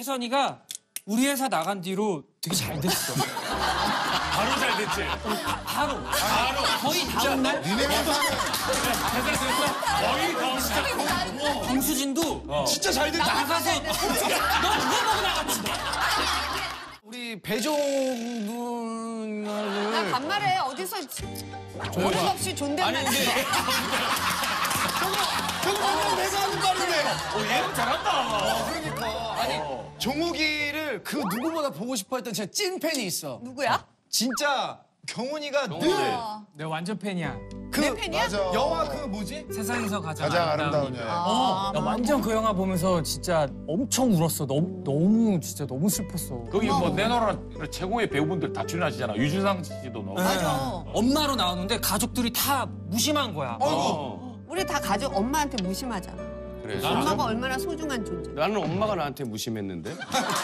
혜선이가 우리 회사 나간 뒤로 되게 잘 됐어. 바로 잘 됐지? 바로. 거의 다음 날? 니네 회사는 거의 다음 날. 강수진도 진짜 잘 됐다. 나가서 너 그거 보고 나갔지. 우리 배종 나 누나를 간말에 어디서 어김없이 존댓말 아니 근데 형님은 내가 하는 말인데. 얘는 잘한다. 그러니까 아니 종욱이를 그 누구보다 보고 싶어했던 진짜 찐 팬이 있어. 누구야? 진짜 경훈이가 늘 내가 완전 팬이야. 내 팬이야? 맞아. 영화 그 뭐지? 세상에서 가장 아름다운 여행. 나 완전 그 영화 보면서 진짜 엄청 울었어. 너무 진짜 너무 슬펐어. 거기 뭐 내노라 최고의 배우분들 다 출연하시잖아. 유준상 씨도 나오고. 맞아. 엄마로 나오는데 가족들이 다 무심한 거야. 우리 다 가족 엄마한테 무심하잖아. 그래. 엄마가 얼마나 소중한 존재. 나는 엄마가 나한테 무심했는데.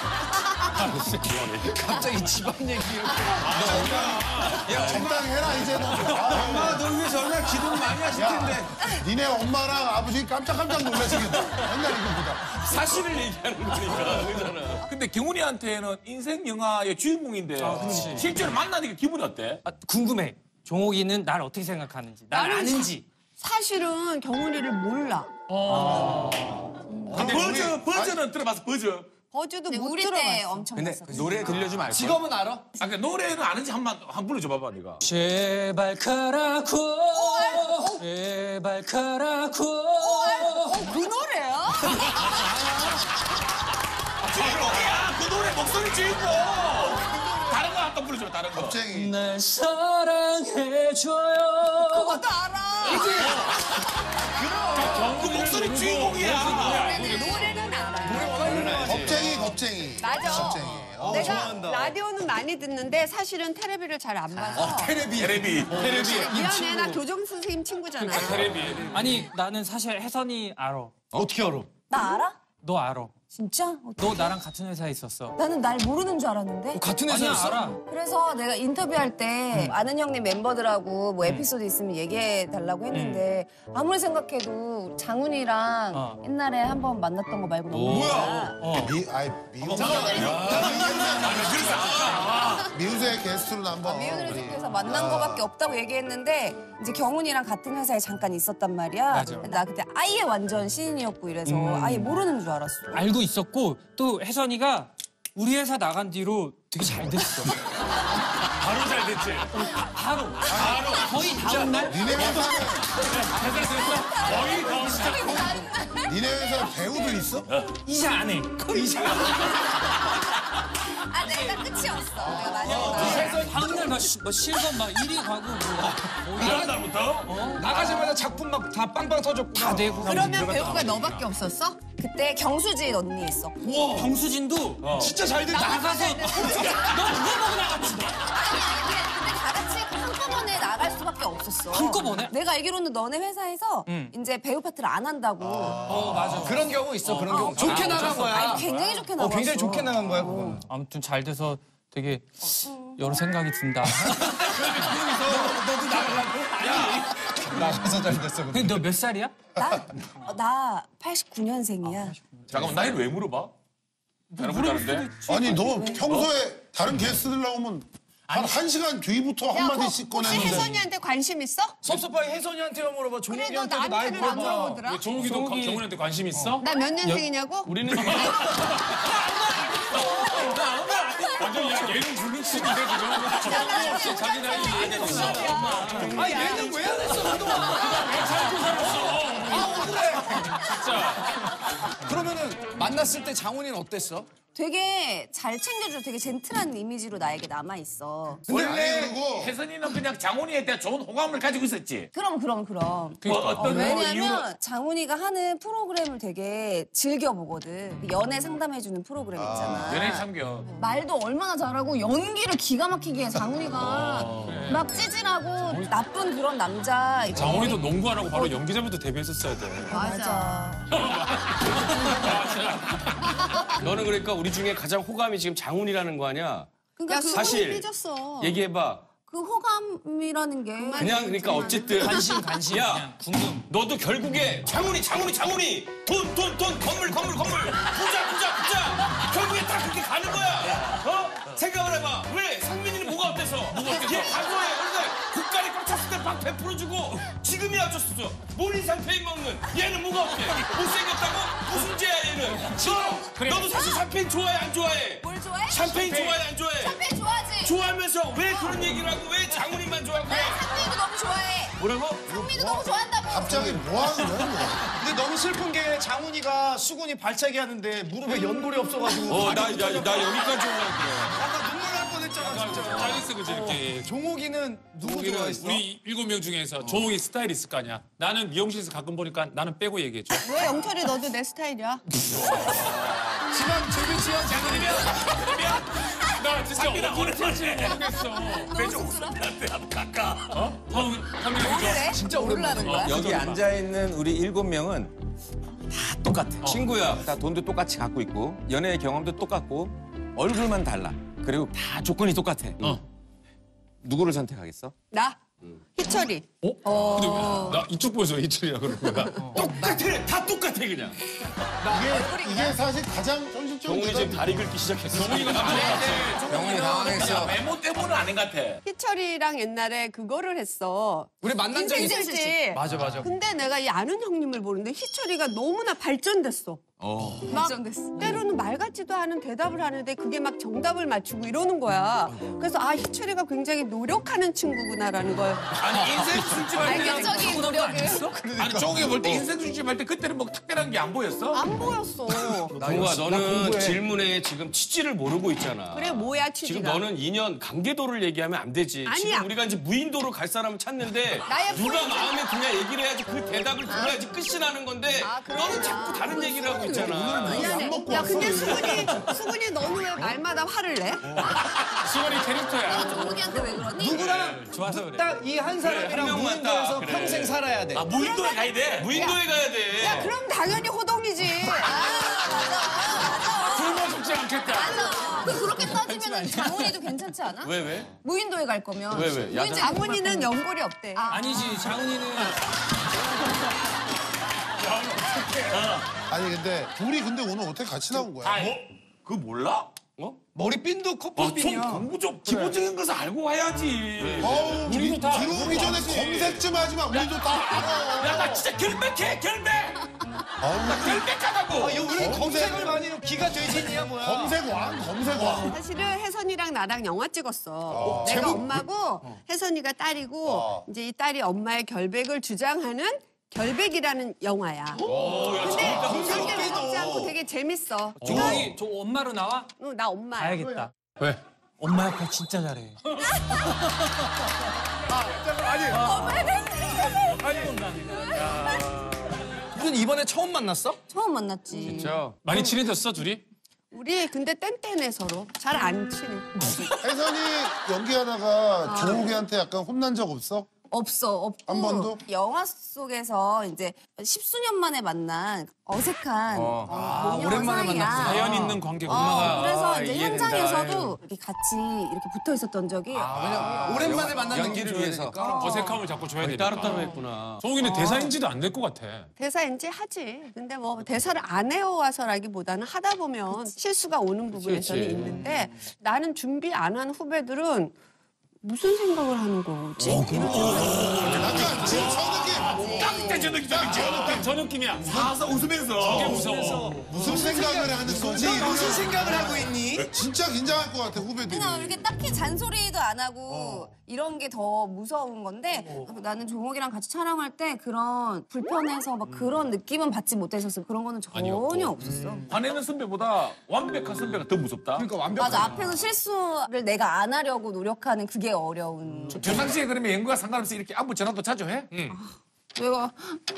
갑자기 집안 얘기 이렇게. 야, 적당히 해라, 이제 너. 엄마가 널 위해서 얼마나 기도를 많이 하실 텐데. 니네 엄마랑 아버지 깜짝깜짝 놀라시겠다. 옛날 이거보다. 사실을 얘기하는 거니까. 그잖아. 근데 경훈이한테는 인생 영화의 주인공인데 실제로 만나니까 기분이 어때? 궁금해. 종옥이는 날 어떻게 생각하는지, 날 아는지. 사실은 경훈이를 몰라. 근데 버즈는 들어봤어, 버즈. 버즈도 못 우리 때 들어봤어. 엄청 근데 봤어. 노래 들려주면 알 거야. 직업은 알아? 아, 그러니까 노래는 아는지 한번 불러줘봐봐, 네가. 제발 가라고. 제발 가라고. 그 노래야? 주인공이야! 그 노래 목소리 주인공! 다른 거 한번 불러줘봐, 다른 거. 겁쟁이. 날 사랑해줘요. 그것도 알아. 그 목소리 주인공이야. 노래는 알아. 겁쟁이. 맞아. 겁쟁이. 내가 좋아한다. 라디오는 많이 듣는데 사실은 테레비를 잘 안 봐서. 테레비. 미안해, 나 교정 선생님 친구잖아. 아니 나는 사실 혜선이 알아. 어떻게 알아? 나 알아? 너 알아. 진짜? 너 나랑 같은 회사에 있었어. 나는 날 모르는 줄 알았는데. 같은 아니야 회사였어? 알아. 그래서 내가 인터뷰할 때 아는 형님 멤버들하고 뭐 에피소드 있으면 얘기해 달라고 했는데 아무리 생각해도 장훈이랑 옛날에 한번 만났던 거 말고 너무 몰라. 미우새 게스트로 한번. 미우들을 속해서 만난 거밖에 없다고 얘기했는데 이제 경훈이랑 같은 회사에 잠깐 있었단 말이야. 맞아. 나 그때 아예 완전 신인이었고 이래서 아예 모르는 줄 알았어. 알고 있었고 또 혜선이가 우리 회사 나간 뒤로 되게 잘 됐어. 바로 잘 됐지? 바로. 거의 다음 날? 니네 회사는, 거의 다음 날. 니네 회사 배우도 있어? 이제 안 해. 아 내가 끝이었어. 내가 많이 다음 날 막 실검 막 1위 가고 이런 날부터? 나가자마자 작품 막 다 빵빵 터졌고. 다 되고. 그러면 배우가 너밖에 없었어? 그때 경수진 언니 있었고. 경수진도 진짜 잘 됐다. 나가서 너 그거 보고 나갔지. 근데 다 같이 한꺼번에 나갈 수밖에 없었어. 한꺼번에? 내가 알기로는 너네 회사에서 이제 배우 파트를 안 한다고. 맞아. 그런 경우 있어, 그런 경우. 좋게 나간 거야. 아니, 굉장히 좋게 나갔어. 굉장히 좋게 나간 거야, 그건. 아무튼 잘 돼서 되게 여러 생각이 든다. 나가서 잘 됐어. 근데 너 몇 살이야? 나 89년생이야. 잠깐만, 나이를 왜 물어봐? 다른 분 다른데? 아니, 너 평소에 다른 게스트들 나오면 한 1시간 뒤부터 한마디씩 혹시 꺼내는데. 혜선이한테 관심 있어? 섭섭하게 혜선이한테만 물어봐. 그래, 너 종욱이한테도 나이 나한테는 안 물어봐. 물어보더라. 종욱이도 경훈이한테 관심 있어? 나 몇 년생이냐고? 우리는 완전 얘는 불능증인데 지금? 자기 나이 얘기했어. 아, 얘는 왜 안 했어, 그동안? 그러면은 만났을 때 장훈이는 어땠어? 되게 잘 챙겨주고 되게 젠틀한 이미지로 나에게 남아있어. 아니, 그리고 혜선이는 그냥 장훈이에 대한 좋은 호감을 가지고 있었지? 그럼. 어떤 왜냐면 이유로? 장훈이가 하는 프로그램을 되게 즐겨보거든. 연애 상담해주는 프로그램 있잖아. 연예인 참견. 말도 얼마나 잘하고 연기를 기가 막히게 해, 장훈이가. 막 찌질하고 나쁜 그런 남자. 장훈이도 농구 안 하고 바로 연기자부터 데뷔했었어야 돼. 맞아. 너는 그러니까 우리 중에 가장 호감이 지금 장훈이라는 거 아니야? 그러니까 사실 삐졌어. 얘기해봐. 그 호감이라는 게 그냥 그러니까 어쨌든 관심 야, 그냥 궁금. 너도 결국에 장훈이 돈 건물 부자 결국에 과거에 어느 날 국간이 꽉 찼을 때 밥 100% 주고 지금이야 어쩌었어. 모닝 샴페인 먹는 얘는 뭐가 어때? 못생겼다고? 무슨 죄야 얘는? 너도 사실 샴페인 좋아해 안 좋아해? 뭘 좋아해? 샴페인 좋아해 안 좋아해? 샴페인 좋아하지. 좋아하면서 왜 그런 얘기를 하고 왜 장훈이만 좋아하고 왜? 상민이도 너무 좋아해. 뭐라고? 상민이도 너무 좋아한다고. 갑자기 뭐 하는 거야? 이거? 근데 너무 슬픈 게 장훈이가 수근이 발차기 하는데 무릎에 연골이 없어가지고 나 여기까지 올라갈게. 아까 눈물 날 뻔했잖아 진짜. 짜릿해 그지 이렇게. 종욱이는 누구 우리는 좋아했어? 우리 7명 중에서 종욱이 스타일 있을 거 아니야. 나는 미용실에서 가끔 보니까 나는 빼고 얘기해줘. 왜 영철이 너도 내 스타일이야? 지방 제비 지원 장훈이면 나 진짜 어떻게 될지 모르겠어. 너무 쑥스러워. 상민이 그죠? 그래? 진짜 모르라는 거야? 여기 앉아있는 우리 7명은 다 똑같아. 친구야. 다 돈도 똑같이 갖고 있고 연애 경험도 똑같고 얼굴만 달라. 그리고 다 조건이 똑같아. 누구를 선택하겠어? 나? 희철이. 근데 나 이쪽 보여서 이철이라 그러는 거야. 똑같아. 다 똑같아 그냥. 이게 사실 가장 현실적인 정훈이 지금 대답이 다리 긁기 시작했어. 정훈이가 나한테 영훈이 당황했어. 외모 때문은 아닌 것 같아. 희철이랑 옛날에 그거를 했어. 우리 만난 적 있어. 인생실지. 맞아. 근데 내가 이 아는 형님을 보는데 희철이가 너무나 발전됐어. 막 발전됐어. 때로는 말 같지도 않은 대답을 하는데 그게 막 정답을 맞추고 이러는 거야. 그래서 아 희철이가 굉장히 노력하는 친구구나라는 걸. 아니 인생 술집 할 때랑 발견적인 노력을. 아니 종이 볼 때 인생 술집 할 때 그때는 뭐 특별한 게 안 보였어? 안 보였어. 동우아 너는 질문에 지금 취지를 모르고 있잖아. 그래 뭐야 취지가. 지금 너는 2년 관계도를 얘기하면 안 되지. 아니야. 지금 우리가 이제 무인도로 갈 사람을 찾는데 나의 누가 포인트. 마음에 드냐 얘기를 해야지 그 대답을 들어야지 끝이 나는 건데 너는 자꾸 다른 얘기를 하고 있잖아. 미안해. 야 근데 수근이 너는 왜 말마다 화를 내? 수원이 캐릭터야. 종욱이한테 왜 그러니? 누구랑 좋아서 그래. 딱 이 한 사람이랑 한 명만 무인도에서 딱. 그래. 평생 살아야 돼. 아 무인도에 가야 돼. 무인도에 가야 돼. 야 그럼 당연히 호동이지. 굶어 죽지 않겠다. 맞아. 그렇게 따지면 장훈이도 괜찮지 않아? 왜? 무인도에 갈 거면. 왜? 야자. 장훈이는 연골이 없대. 아니지 장훈이는 아니 근데 둘이 근데 오늘 어떻게 같이 나온 거야? 그거 몰라? 머리핀도 좀 커플핀이야. 공부 좀 기본적인 것을 알고 와야지. 어우 우리도 다 들어오기 전에 검색 좀 하지 마. 우리도 다 알아. 야 나 진짜 결백해 결백. 나 결백하다고. 왜 검색을 많이 해요? 기가 돼지니야 뭐야? 검색왕. 사실은 혜선이랑 나랑 영화 찍었어. 내가 제목? 엄마고 혜선이가 딸이고 이제 이 딸이 엄마의 결백을 주장하는 결백이라는 영화야. 근데 그게 무섭지 않고 되게 재밌어. 종욱이 저 엄마로 나와? 응, 나 엄마야. 가야겠다. 왜? 엄마 역할 진짜 잘해. 무슨 이번에 처음 만났어? 처음 만났지. 진짜. 많이 친해졌어 둘이? 우리 근데 뗀뗀해 서로. 잘 안 친해. 혜선이 연기하다가 종욱이한테 약간 혼난 적 없어? 없고 한 번도? 영화 속에서 이제 10수년 만에 만난 어색한 모녀 오랜만에 사이야. 만났구나. 사연 있는 관계구나. 그래서 이제 이해된다. 현장에서도 이렇게 같이 이렇게 붙어 있었던 적이 오랜만에 만난 연기를 느낌 위해서. 줘야 되니까. 어색함을 자꾸 줘야 되니까. 따로따로 했구나. 종욱이는 대사인지도 안 될 것 같아. 대사 인지 하지. 근데 뭐 대사를 안 해와서라기보다는 하다 보면 실수가 오는 부분에서는 그치. 있는데 나는 준비 안 한 후배들은 무슨 생각을 하는 거지? 약간 지금 저 느낌. 딱 저 느낌이죠. 저 느낌이야. 사서 웃으면서. 무서워. 무슨 생각을 하는 거지? 무슨 생각을 하고 있니? 진짜 긴장할 것 같아 후배들이. 그냥 이렇게 딱히 잔소리도 안 하고 이런 게 더 무서운 건데 나는 종욱이랑 같이 촬영할 때 그런 불편해서 막 그런 느낌은 받지 못했었어. 그런 거는 전혀 없었어. 화내는 선배보다 완벽한 선배가 더 무섭다. 그러니까 완벽한. 맞아. 앞에서 실수를 내가 안 하려고 노력하는 그게 어려운. 평상시에 그러면 연구와 상관없이 이렇게 안부 전화도 자주 해? 내가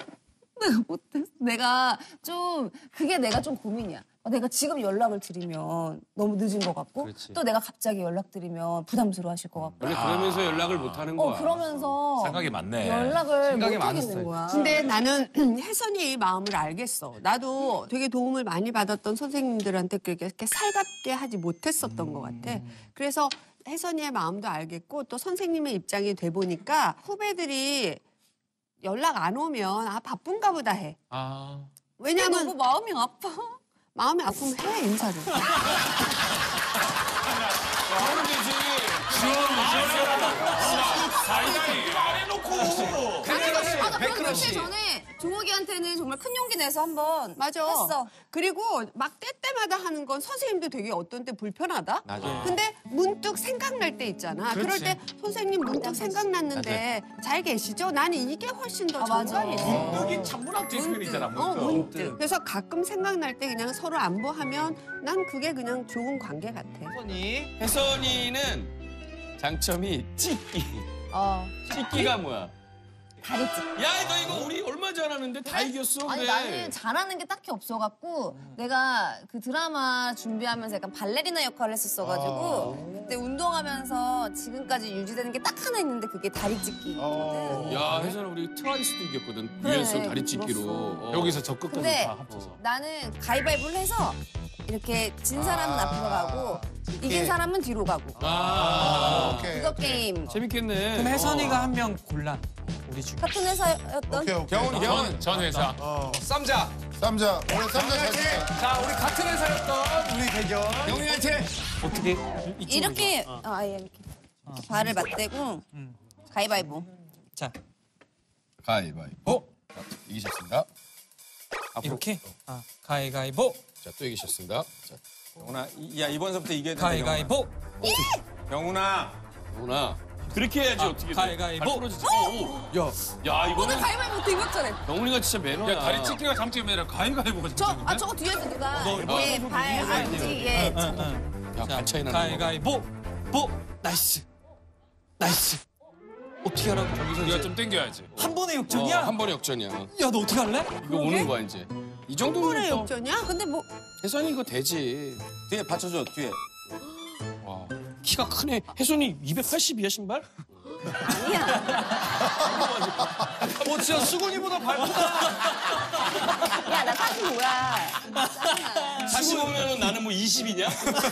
못했어. 내가 좀 그게 내가 좀 고민이야. 내가 지금 연락을 드리면 너무 늦은 것 같고 또 내가 갑자기 연락드리면 부담스러워하실 것 같고. 원래 그러면서 연락을 못 하는 거야. 그러면서 생각이 많네. 연락을 못 하겠는 거야. 근데 나는 혜선이의 마음을 알겠어. 나도 되게 도움을 많이 받았던 선생님들한테 그렇게 살갑게 하지 못했었던 것 같아. 그래서 혜선이의 마음도 알겠고 또 선생님의 입장이 돼 보니까 후배들이 연락 안 오면 아 바쁜가 보다 해. 왜냐면 너무 마음이 아파. 마음이 아프면 해 인사를. 그러면 되지. 시원하다. 안 해놓고. 백크러쉬, 맞아, 그런 백크러쉬. 며칠 전에 종욱이한테는 정말 큰 용기 내서 한번 맞아. 했어. 그리고 막 때때마다 하는 건 선생님도 되게 어떤 때 불편하다. 맞아. 근데 문득 생각날 때 있잖아. 그럴 때 선생님 문득 생각났는데 잘 계시죠? 나는 이게 훨씬 더 맞아. 정답이지. 여기 천문학적인 표현이잖아. 문득. 그래서 가끔 생각날 때 그냥 서로 안부하면 난 그게 그냥 좋은 관계 같아. 혜선이. 혜선이는 장점이 찍기. 찍기가 뭐야? 다리 찢. 야, 너 이거 우리 얼마 잘하는데 다 이겼어. 아니 그래. 나는 잘하는 게 딱히 없어갖고 내가 그 드라마 준비하면서 약간 발레리나 역할을 했었어가지고 그때 운동하면서 지금까지 유지되는 게 딱 하나 있는데 그게 다리 찢기거든. 야, 혜선아 우리 트와이스도 이겼거든. 그래, 유연성 다리 찢기로. 들었어. 여기서 저 끝까지 근데 다 합쳐서. 나는 가위바위보를 해서 이렇게 진 사람은 앞으로 가고 이긴 사람은 뒤로 가고 오케이. 그거 게임. 재밌겠네. 그럼 혜선이가 한 명 골라. 우리 중에. 같은 회사였던 오케이, 오케이. 전 회사. 쌈자. 쌈자. 오늘 쌈자 잘 돼. 자, 우리 같은 회사였던 우리 대결. 영희한테. 어떻게? 이렇게 이렇게 발을 맞대고 가위바위보. 자, 가위바위보. 이기셨습니다. 이렇게. 가위가위보. 자, 또 이기셨습니다. 자, 병훈아, 야 이번서부터 이겨야 된다. 가위가위보. 병훈아. 누나. 그렇게 해야지 어떻게. 가위가위보. 야, 오늘 이거는 가위바위보 이겼잖아. 병훈이가 진짜 매너야. 야, 다리 찢기가 장점이 아니라 가위가위보가 장점인데? 저거 뒤에서 누가 너. 발 앞뒤에 야, 발 차이 나는 거. 가위가위보. 나이스. 어떻게 하라고? 네가 좀 땡겨야지. 한 번에 역전이야? 한 번에 역전이야. 야, 너 어떻게 할래? 이거 오는 거야 이제. 이 정도면 번에 또 역전이야? 근데 뭐 혜선이 이거 되지. 뒤에 받쳐줘, 뒤에. 와, 키가 크네. 혜선이 280이야 신발? 진짜 수근이보다 밝구나. 야나 사실 뭐야. 짜증나. 다시 보면은 나는 뭐 20이냐?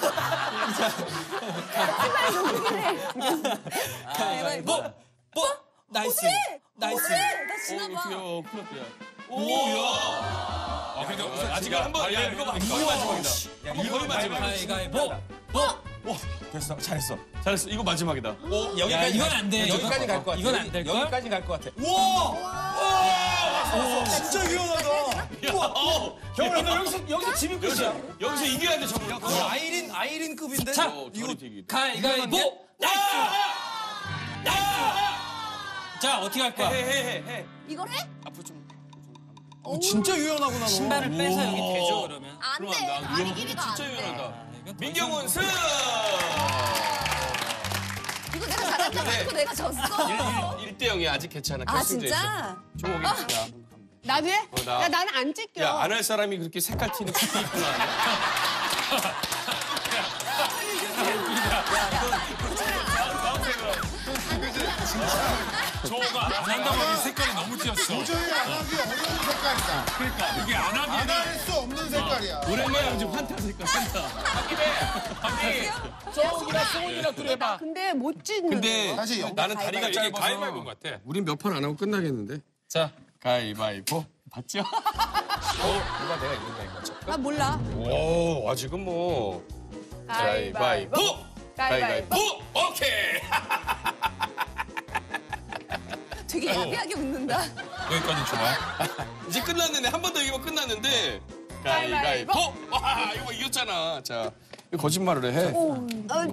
가위바위보. 나이스. 나이스. 나 지나봐. 귀여워. 큰일 났다. 오, 야. 그래도 아직 한 번. 야, 이거 거의 마지막이다. 이거 마지막이다. 가위가위보. 됐어, 잘했어. 잘했어. 이거 마지막이다. 야, 이건 안 돼. 여기까지 갈 것 같아. 이건 안 될 걸? 여기까지 갈 것 같아. 진짜 유연하다. 형아, 너 여기서 지면 끝이야. 여기서 이겨야 돼, 정말. 아이린급인데. 자, 이거 되게. 가위가위보. 자, 어떻게 할 거야? 해. 이걸 해? 앞으로 좀. 진짜 유연하구나 너. 신발을 빼서 여기 대죠, 그러면. 안 돼. 그럼 안 돼. 다리 길이가 안 진짜 돼. 유연하다. 이건 더 민경훈 승! 이거 내가 잘한다고 했고 내가 졌어. 1대 0이야. 아직 괜찮아. 아 결승전 진짜? 있어. 종욱이 야. 나도 해? 나. 야, 나는 안 찢겨. 야, 안 할 사람이 그렇게 색깔 튀는 쿠키 입구나. 저거가 안 한다고 이 색깔이 너무 튀었어. 도저히 안 하기 어려운 색깔이다. 그러니까 이게 안 안 하기에는 할 수 없는 색깔이야. 오랜만에 지금 환타 색깔, 환타. 정욱이랑 승훈이랑 둘이 해봐. 근데 못 찢는 근데 거. 사실 영- 나는 다리가 이게 짧아서. 가위바위보인 것 같아. 우린 몇 판 안 하고 끝나겠는데? 자, 가위바위보. 봤죠? 누가 내가 이긴다 이거죠. 나 몰라. 오, 아직은 뭐. 가위바위보! 가위바위보! 오케이! 되게 야비하게 웃는다. 여기까지 좋아. 이제 끝났는데, 한 번 더 이기면 끝났는데. 가위바위보! 와, 이거 이겼잖아. 자, 이거 거짓말을 해. 오!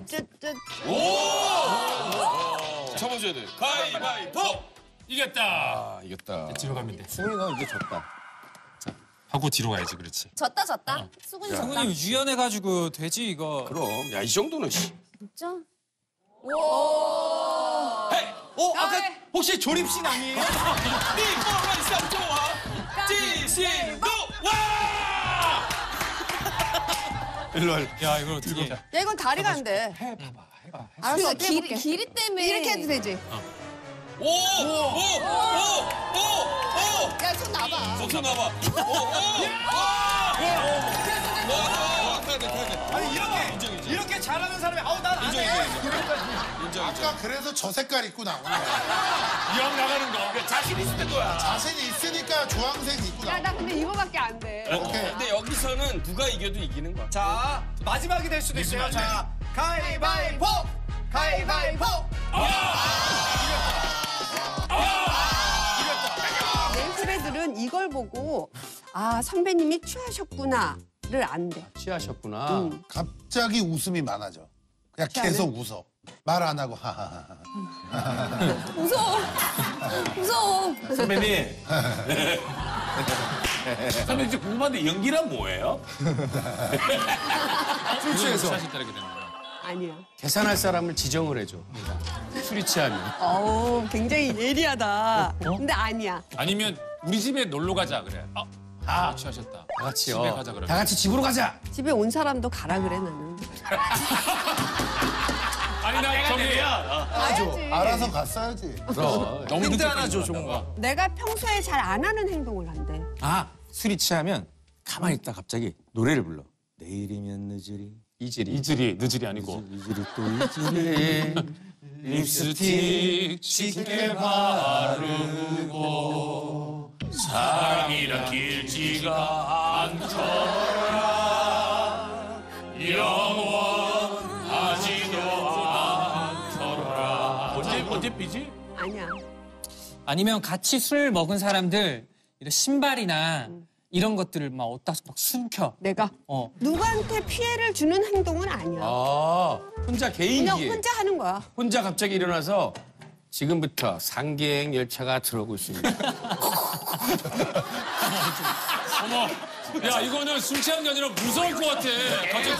접어줘야 돼. 가위바위보! 이겼다. 아, 이겼다. 뒤로 가면 돼. 승훈이가 이제 졌다. 하고 뒤로 가야지, 그렇지. 졌다. 수근이 졌다. 승훈이 유연해가지고 되지, 이거. 그럼. 야, 이 정도는, 씨. 진짜? 아까 혹시 조립신 아니에요? 띠뽀만 쌈좋아 찌신도 와! 일로 와. 야, 이걸 어떻게 해? 야, 이건 다리가 안 돼. 해봐. 알았어, 어떻게 길이, 해볼게. 길이 때문에 이렇게 해도 되지. 야, 손 놔봐. 손 놔봐. 아니 이렇게 잘하는 사람이 난 안 해. 아까 그래서 저 색깔 입고 나온 거야. 이왕 나가는 거. 자신 있을 때 거야. 자신이 있으니까 주황색 입고 야, 나온 나 근데 이거밖에 안 돼. 오케이. 근데 여기서는 누가 이겨도 이기는 거야. 자 마지막이 될 수도 있어요. 자 가위바위보. 가위바위보. 내 후배들은 이걸 보고 아 선배님이 취하셨구나를 안돼. 취하셨구나. 갑자기 웃음이 많아져. 그냥 계속 웃어. 말 안 하고 하하하. 무서워. 무서워. 선배님. 선배님 좀 궁금한데 연기란 뭐예요? 술 취해서 하셨다는 게 되는 거야. 아니야. 계산할 사람을 지정을 해줘. 술이 취하면. 어우 굉장히 예리하다. 근데 아니야. 아니면 우리 집에 놀러 가자 그래. 아 취하셨다. 다 같이요. 집에 가자 그러면. 다 같이 집으로 가자. 집에 온 사람도 가라 그래 나는. 아니 나 저기 가야지. 알아서 갔어야지. 그럼. 너무 힌트 늦게 하나 줘, 갔다 종우가. 내가 평소에 잘 안 하는 행동을 한대. 아 술이 취하면 가만히 있다 갑자기 노래를 불러. 내일이면 늦으리. 이질이 늦을이 아니고 늦으리 또 늦으리. 립스틱 짙게 바르고 사랑이란 길지가 않더라 영원하지도 않더라. 언제 삐지? 아니야. 아니면 같이 술 먹은 사람들 이런 신발이나 이런 것들을 막 어디다 막 숨겨. 내가 누구한테 피해를 주는 행동은 아니야. 아, 혼자 그냥 개인기에. 혼자 하는 거야. 혼자 갑자기 일어나서 지금부터 상계행 열차가 들어오고 있습니다. 어머 야 이거는 술 취한 게 아니라 무서울 것 같아. 갑자기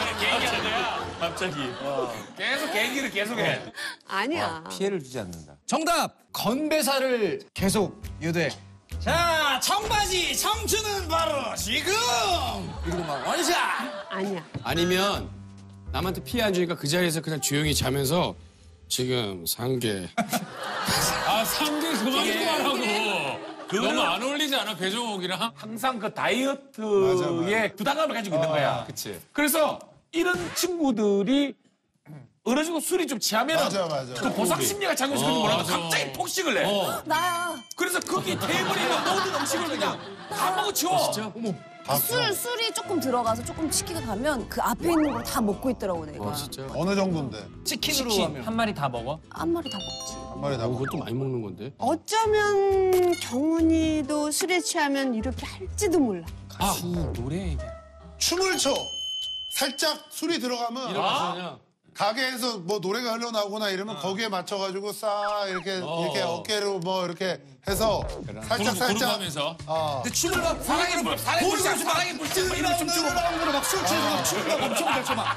갑자기. 계속 개인기를 계속해. 아니야. 피해를 주지 않는다. 정답! 건배사를 계속 유도해. 자, 청바지 청춘은 바로 지금. 이러고 막 원샷! 아니야. 아니면 남한테 피해 안 주니까 그 자리에서 그냥 조용히 자면서 지금 상계. 아 상계 그만 좀 하라고. 너무 안 어울리지 않아 배종욱이랑? 항상 그 다이어트에 부담감을 가지고 있는 거야. 그치. 그래서 이런 친구들이 어느 정도 술이 좀 취하면 맞아. 그 보상 심리가 작용시키는 거라도 맞아. 갑자기 폭식을 해. 나야. 그래서 거기 테이블에 모든 음식을 그냥 다 먹어치워. 진짜? 어머. 술이 조금 들어가서 조금 치기가 가면 그 앞에 있는 걸 다 먹고 있더라고 내가. 진짜. 어느 정도인데? 치킨으로 치킨 하면. 한 마리 다 먹어? 한 마리 다 먹지. 한 마리 다 먹어. 그것도 많이 먹는 건데. 어쩌면 경훈이도 술에 취하면 이렇게 할지도 몰라. 노래 얘기. 춤을 춰. 살짝 술이 들어가면 그냥. 가게에서 뭐 노래가 흘러나오거나 이러면 거기에 맞춰가지고 싹 이렇게 어깨로 뭐 이렇게 해서 살짝 구름하면서. 근데 춤을 막 사랑의 불쌍, 사랑의 불쌍 막 이런 춤 추고. 막술 취해서 막 춤을 막 엄청 잘 춰. 막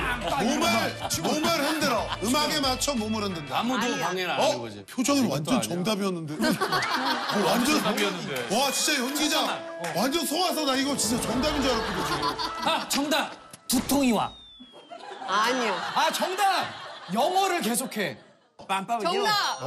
몸을 흔들어. 음악에 맞춰 몸을 흔든다. 아무도 방해를 안 하는 거지. 표정이 완전 정답이었는데. 완전 정답이었는데. 와 진짜 연기자. 완전 속아서 나 이거 진짜 정답인 줄 알았거든 지금. 아 정답. 두통이 와. 아니야. 아, 정답! 영어를 계속해. 정답.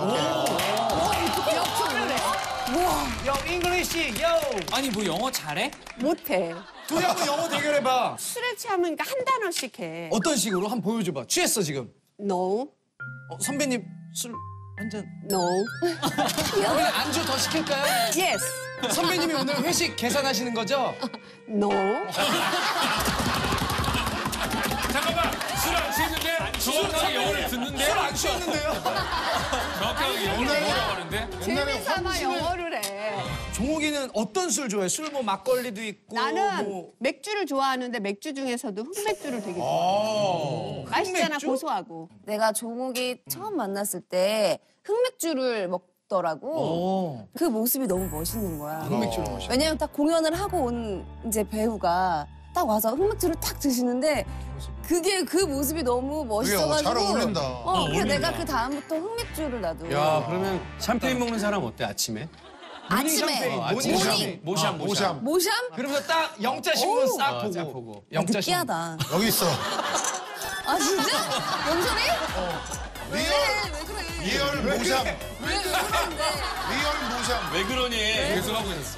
역초를 해. 요, 잉글리시, 요! 아니 뭐 영어 잘해? 못해. 둘이 한번 영어 대결해봐. 술에 취하면 그러니까 한 단어씩 해. 어떤 식으로? 한번 보여줘봐. 취했어, 지금. No, 선배님, 술 한 잔. no, 우리 안주 더 시킬까요? yes, 선배님이 오늘 회식 계산하시는 거죠? no. 잠깐만 술 안 취했는데 정확하게 영어를 듣는데 술 안 취했는데요? 정확하게 영어를 뭐라고 하는데? 재미삼아 영어를 해. 종욱이는 어떤 술 좋아해? 술 뭐 막걸리도 있고. 나는 뭐. 맥주를 좋아하는데 맥주 중에서도 흑맥주를 되게 좋아해. 맛있잖아, 흑맥주? 고소하고. 내가 종욱이 처음 만났을 때 흑맥주를 먹더라고. 그 모습이 너무 멋있는 거야. 흑맥주를 마셔. 왜냐면 딱 공연을 하고 온 이제 배우가 딱 와서 흑맥주를 딱 드시는데 그게 그 모습이 너무 멋있어가지고. 잘 어울린다. 그래서 내가 그 다음부터 흑맥주를 나도. 야, 그러면 샴페인 먹는 사람 어때, 아침에? 아침에 모닝. 모샴. 모샴? 그러면서 딱 영자 신문 싹 보고. 영자 신문. 느끼하다. 여기 있어. 아 진짜? 영철이? 왜 그래? 리얼 모샴. 왜 그러는데? 리얼 모샴. 왜 그러니? 계속 하고 있었어.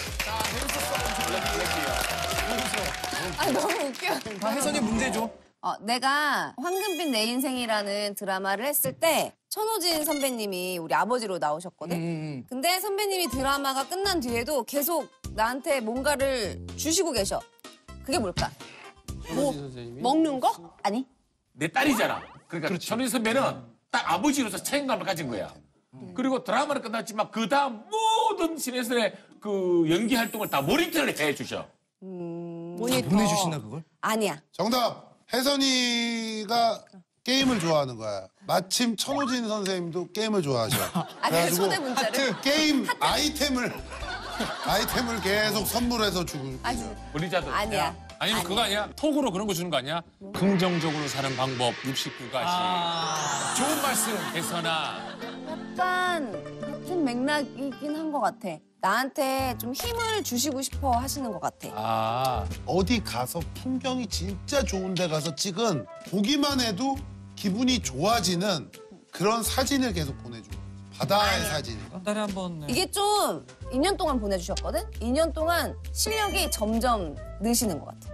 아 너무 웃겨. 다 혜선이 문제 줘. 내가 황금빛 내 인생이라는 드라마를 했을 때 천호진 선배님이 우리 아버지로 나오셨거든. 근데 선배님이 드라마가 끝난 뒤에도 계속 나한테 뭔가를 주시고 계셔. 그게 뭘까? 먹는 거? 아니. 내 딸이잖아. 그러니까 천호진 선배는 딱 아버지로서 책임감을 가진 거야. 그리고 드라마는 끝났지만 그 다음 모든 신혜선의 그 연기 활동을 다 모니터를 해주셔. 모니터. 보내주시나 그걸? 아니야. 정답. 혜선이가 게임을 좋아하는 거야. 마침 천호진 선생님도 게임을 좋아하셔. 그래서 초대 문자를? 게임 아이템을 계속 선물해서 주고. 우리자도. 아니야. 아니면 그거 아니야? 톡으로 그런 거 주는 거 아니야? 긍정적으로 사는 방법 69가지. 좋은 말씀. 혜선아. 약간 같은 맥락이긴 한 것 같아. 나한테 좀 힘을 주시고 싶어 하시는 것 같아. 어디 가서 풍경이 진짜 좋은 데 가서 찍은 보기만 해도 기분이 좋아지는 그런 사진을 계속 보내줘. 바다의 사진. 한 달에 한 번. 이게 좀 2년 동안 보내주셨거든? 2년 동안 실력이 점점 느시는 것 같아.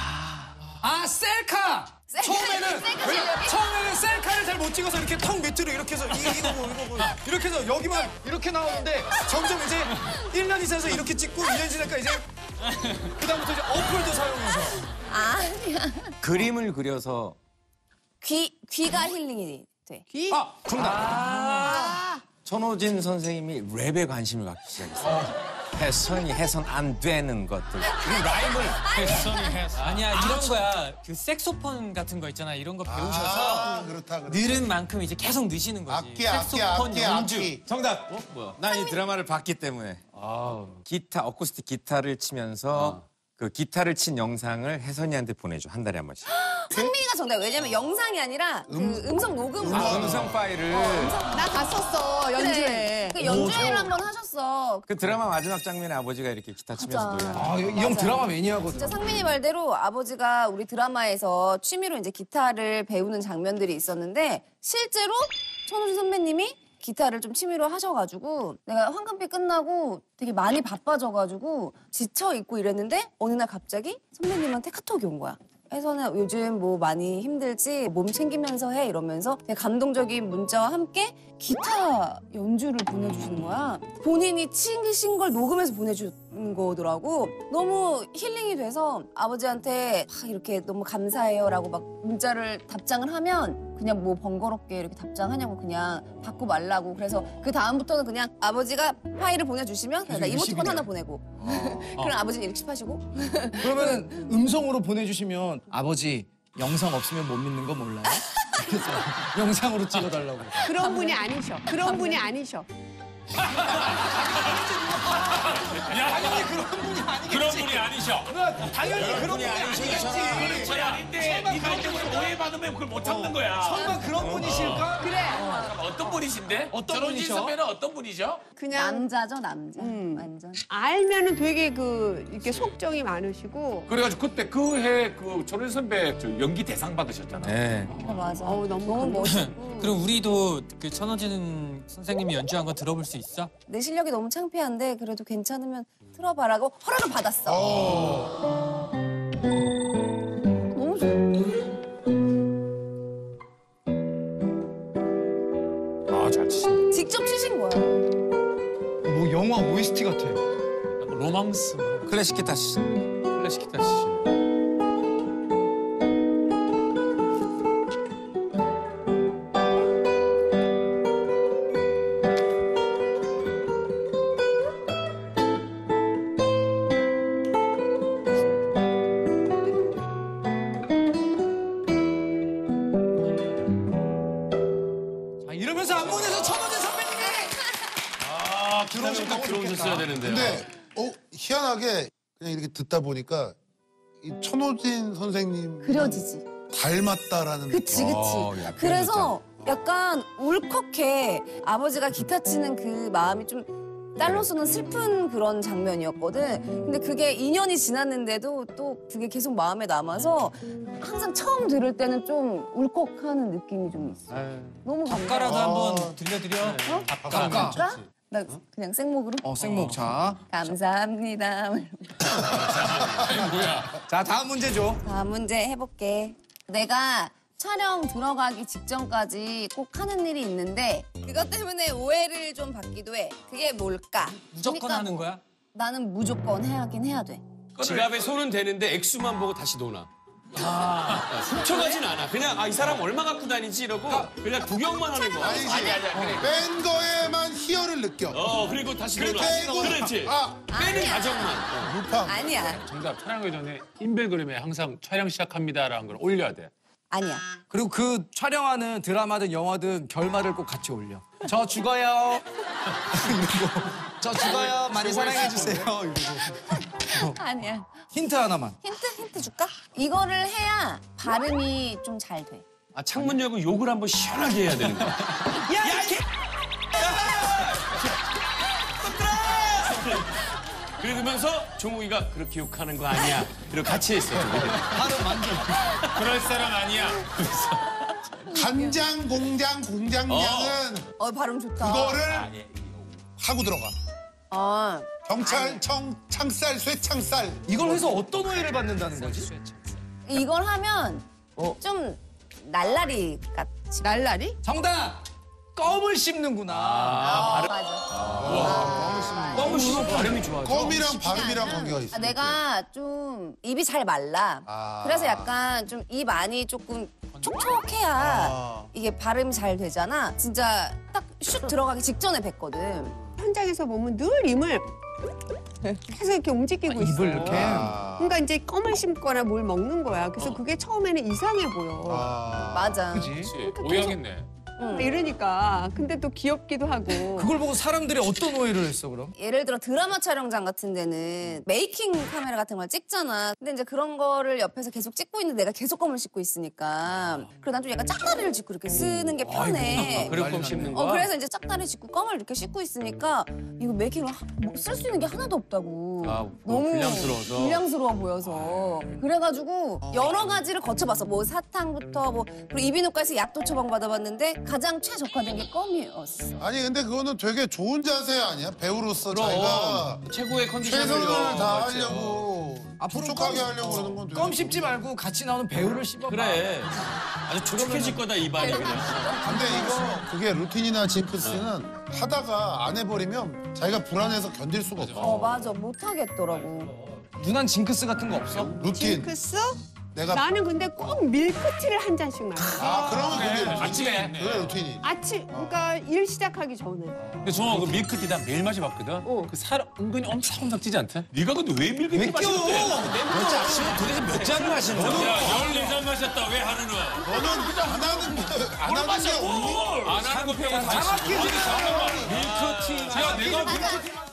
셀카! 처음에는 셀카 실력이? 처음에는 셀카를 잘 못 찍어서 이렇게 턱 밑으로 이렇게 해서 이거고 이렇게 해서 여기만 이렇게 나오는데 점점 이제 1년이 지나서 이렇게 찍고 2년이 지나니까 이제 그다음부터 이제 어플도 사용해서 아니야. 그림을 그려서 귀가 힐링이 돼. 정답. 천호진 선생님이 랩에 관심을 갖기 시작했어요. 해선 안 되는 것들. 이 라임을 아니야 이런 거야. 그 색소폰 같은 거 있잖아. 이런 거 배우셔서 그렇다. 늘은 만큼 이제 계속 느시는 거지. 악기. 정답. 난 이 드라마를 봤기 때문에. 기타 어쿠스틱 기타를 치면서 그 기타를 친 영상을 혜선이한테 보내줘. 한 달에 한 번씩. 상민이가 정답. 왜냐면 영상이 아니라 그 음성 녹음으로. 음성 파일을. 나 갔었어 연주회. 그 연주회를 한번 하셨어. 그 드라마 마지막 장면에 아버지가 이렇게 기타 치면서 맞아. 노래. 이 형 드라마 매니아거든. 진짜 상민이 말대로 아버지가 우리 드라마에서 취미로 이제 기타를 배우는 장면들이 있었는데 실제로 천호진 선배님이 기타를 좀 취미로 하셔가지고 내가 황금빛 끝나고 되게 많이 바빠져가지고 지쳐 있고 이랬는데 어느 날 갑자기 선배님한테 카톡이 온 거야. 혜선아 요즘 뭐 많이 힘들지? 몸 챙기면서 해 이러면서 되게 감동적인 문자와 함께 기타 연주를 보내주시는 거야. 본인이 치신 걸 녹음해서 보내준 거더라고. 너무 힐링이 돼서 아버지한테 막 이렇게 너무 감사해요라고 막 문자를 답장을 하면 그냥 뭐 번거롭게 이렇게 답장하냐고 그냥 받고 말라고. 그래서 그 다음부터는 그냥 아버지가 파일을 보내주시면 그냥 나 이모티콘 하나 보내고 그럼 아버지는 이렇게 킵하시고 그러면 음성으로 보내주시면 아버지 영상 없으면 못 믿는 거 몰라요? 그래서 영상으로 찍어달라고. 그런 분이 아니셔. 그런 분이 아니셔. 당연히 그런 분이 아니겠지. 그런 분이 아니셔. 당연히 그런 분이 아니시겠지. 그건 아닌데 니가 때문에 오해받으면 그걸 못 참는 거야. 설마 그런 분이실까? 그래. 어떤 분이신데? 어떤 천호진 분이셔? 선배는 어떤 분이죠? 그냥 남자죠 남자 완전. 알면은 되게 그 이렇게 속정이 많으시고. 그래가지고 그때 그 해 그 천호진 선배 저 연기 대상 받으셨잖아. 네. 맞아. 너무 멋있고. 그럼 우리도 그 천호진 선생님이 연주한 거 들어볼 수 있어? 내 실력이 너무 창피한데 그래도 괜찮으면 틀어봐라고 허락을 받았어. 너무 좋아. 잘 치신다. 직접 치신 거야. 뭐 영화 OST 같아. 로망스. 클래식 기타 씨. 클래식 기타 치시네. 이러면서 안 보내서 천호진 선배님이 들어오셨어야 되는데. 근데 희한하게 그냥 이렇게 듣다 보니까 이 천호진 선생님 그려지지. 닮았다라는 그치 그치. 약간 그래서 약간 울컥해. 아버지가 기타 치는 그 마음이 좀 딸로서는 슬픈 그런 장면이었거든. 근데 그게 2년이 지났는데도 또 그게 계속 마음에 남아서 항상 처음 들을 때는 좀 울컥하는 느낌이 좀 있어. 너무 아까라도 감사해. 한번 들려드려. 아까. 아까? 나 그냥 생목으로? 생목. 자. 감사합니다. 자, 다음 문제죠. 다음 문제 해볼게. 내가 촬영 들어가기 직전까지 꼭 하는 일이 있는데 그것 때문에 오해를 좀 받기도 해. 그게 뭘까? 무조건 그러니까 하는 거야? 나는 무조건 해야긴 해야 돼. 지갑에 손은 대는데 액수만 보고 다시 넣어놔. 훔쳐가진 않아. 그냥 이 사람 얼마 갖고 다니지 이러고 그냥 구경만 하는 거야. 아니지. 뺀 거에만 희열을 느껴. 그리고 다시 그리고 놀아. 빼고, 그렇지. 빼는 아니야. 과정만. 루팡. 아니야. 정답 촬영하기 전에 인별그램에 항상 촬영 시작합니다라는 걸 올려야 돼. 아니야. 그리고 그 촬영하는 드라마든 영화든 결말을 꼭 같이 올려. 저 죽어요. 이러고. 저 죽어요. 많이 사랑해 주세요. 이러고. 아니야. 힌트 하나만. 힌트 줄까? 이거를 해야 발음이 좀 잘 돼. 창문 열고 욕을 한번 시원하게 해야 되는 거야. 야, 이 개! 그러면서 종욱이가 그렇게 욕하는 거 아니야. 이러고 같이 했어. 발음 완전. 그럴 사람 아니야. 간장, 공장, 공장장은 발음 좋다. 그거를 하고 들어가. 경찰청, 창살, 쇠창살. 이걸 해서 어떤 오해를 받는다는 거지? 이걸 하면 좀 날라리 같이. 날라리? 정답! 껌을 씹는구나. 맞아. 너무 싫어. 발음이 좋아. 껌이랑 발음이랑 관계가 있어. 내가 좀 입이 잘 말라. 그래서 약간 좀 입 안이 조금 촉촉해야 이게 발음이 잘 되잖아. 진짜 딱 슉 들어가기 직전에 뱉거든. 현장에서 보면 늘 입을 계속 이렇게 움직이고 있어. 입을 이렇게? 그러니까 이제 껌을 씹거나 뭘 먹는 거야. 그래서 그게 처음에는 이상해 보여. 맞아. 그지? 오해하겠네. 이러니까. 근데 또 귀엽기도 하고. 그걸 보고 사람들이 어떤 오해를 했어, 그럼? 예를 들어 드라마 촬영장 같은 데는 메이킹 카메라 같은 걸 찍잖아. 근데 이제 그런 거를 옆에서 계속 찍고 있는데 내가 계속 껌을 씹고 있으니까. 그리고 난 좀 약간 짝다리를 짚고 이렇게 쓰는 게 편해. 그리고 껌 씹는 거야? 그래서 이제 짝다리 짚고 껌을 이렇게 씹고 있으니까 이거 메이킹을 쓸 수 있는 게 하나도 없다고. 너무 불량스러워서. 불량스러워 보여서. 그래가지고 여러 가지를 거쳐봤어. 뭐 사탕부터 뭐 그리고 이비인후과에서 약도 처방 받아봤는데 가장 최적화된 게 껌이었어. 아니 근데 그거는 되게 좋은 자세 아니야? 배우로서 자기가 최고의 컨디션을 최선을 다하려고 앞으로 촉촉하게 하려고 그러는 건 되게 껌 씹지 말고 같이 나오는 배우를 씹어봐. 그래. 아주 촉촉해질 거다 입안이 그냥. 근데 이거 그게 루틴이나 징크스는 하다가 안 해버리면 자기가 불안해서 견딜 수가 없어. 맞아. 못하겠더라고. 누난 징크스 같은 거 없어? 루틴. 징크스? 내가 나는 근데 꼭 밀크티를 한 잔씩 마셔. 그러면 그게 루틴. 아침에. 그게 루틴이. 아침, 그러니까 일 시작하기 전에. 근데 정아 그 밀크티 나 매일 마셔봤거든. 그 살 은근히 엄청나게 찌지 않대? 네가 근데 왜 밀크티 마시는데? 도대체 몇 잔을 마시는 거야? 야 14잔 마셨다 왜 하루는? 너는 그냥 안 하는 게 없니? 안 하는 거 빼고 다 정확히 밀크티. 야 내가 밀크티